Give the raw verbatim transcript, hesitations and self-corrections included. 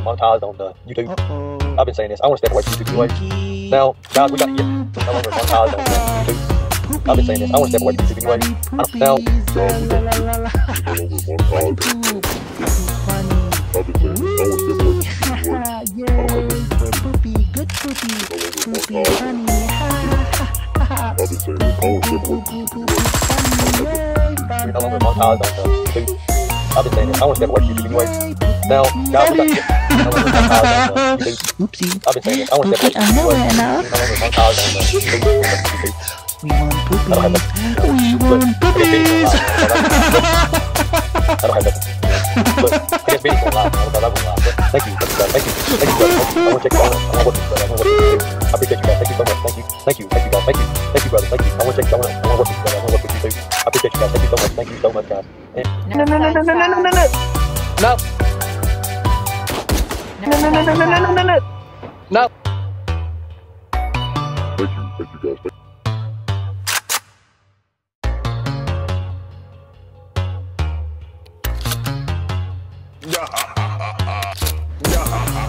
monetized on the YouTube. Uh-oh. I've been saying this. I want to step away from YouTube anyway. Now, guys, we got to get no longer monetized on the YouTube. I've been saying this. I want to step away from YouTube anyway. I don't, now, Poopy, good poopy, poopy, honey, ha ha ha ha. I've been saying this. I want to step away from YouTube anyway. We're no longer monetized on the YouTube. I've been saying this. I want to step away from YouTube anyway. Now, guys, we got to get no longer monetized on the YouTube. Oopsie. I've been saying this. I want to step away from YouTube anyway. We're no longer monetized on the YouTube. We want poopies. I don't have We want poopies. I don't have nothing. But I guess Benny's gonna lie. I thought I was gonna lie. But thank you, thank you, guys. Thank you, thank you, brother. Thank you. I want to check you out. I want to work with you, brother. I want to work with you. I appreciate you guys. Thank you so much. Thank you, thank you, thank you, guys. Thank you, thank you, brother. Thank you. I want to check you out. I want to work with you, brother. I want to work with you too. I appreciate you guys. Thank you so much. Thank you so much, guys. And no, no, no, no, no, no, no, no, no, no, no, no, no, no, no, no, no, no. No. Thank you, thank you, guys. Yeah.